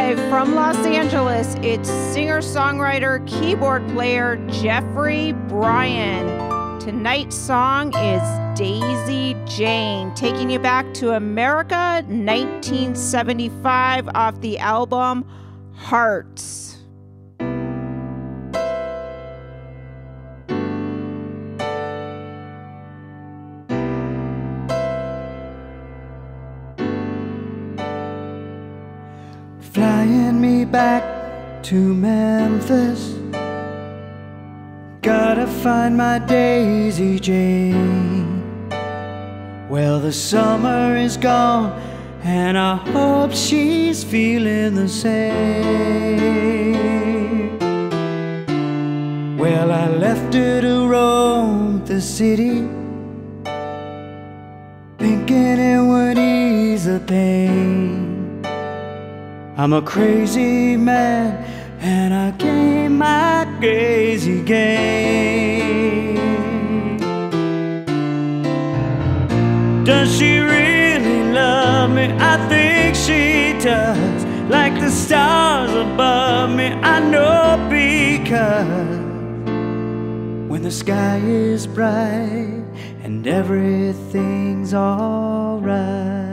live from Los Angeles, it's singer-songwriter, keyboard player Gerry Bryan. Tonight's song is Daisy Jane, taking you back to America, 1975, off the album Hearts. Flying me back to Memphis, gotta find my Daisy Jane. Well, the summer is gone and I hope she's feeling the same. Well, I left her to roam the city, thinking it would ease the pain. I'm a crazy man and I gave my crazy game. Does she really love me? I think she does. Like the stars above me, I know, because when the sky is bright and everything's alright,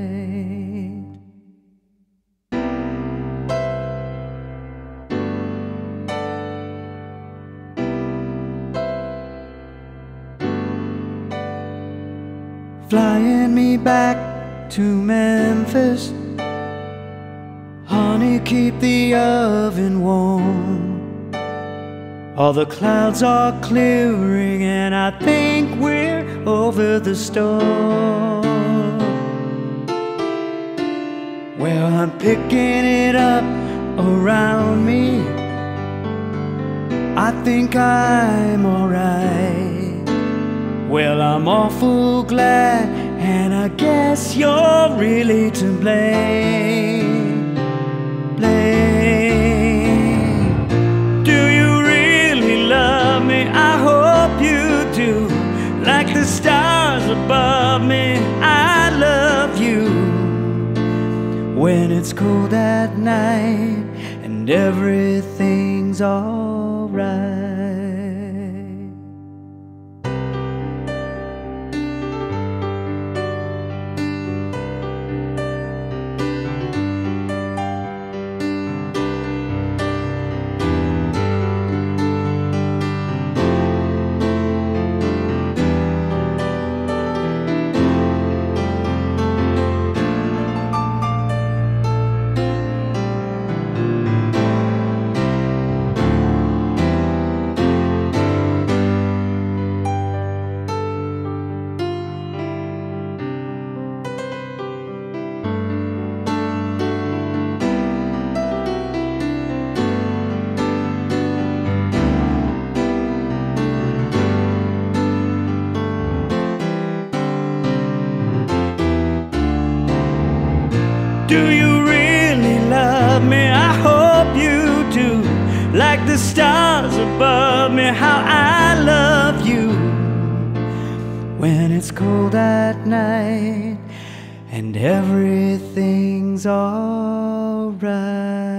flying me back to Memphis. Honey, keep the oven warm. All the clouds are clearing and I think we're over the storm. Well, I'm picking it up around me. I think I'm alright. Well, I'm awful glad, and I guess you're really to blame. Do you really love me? I hope you do. Like the stars above me, I love you. When it's cold at night and everything's alright. Do you really love me? I hope you do. Like the stars above me, how I love you. When it's cold at night and everything's alright.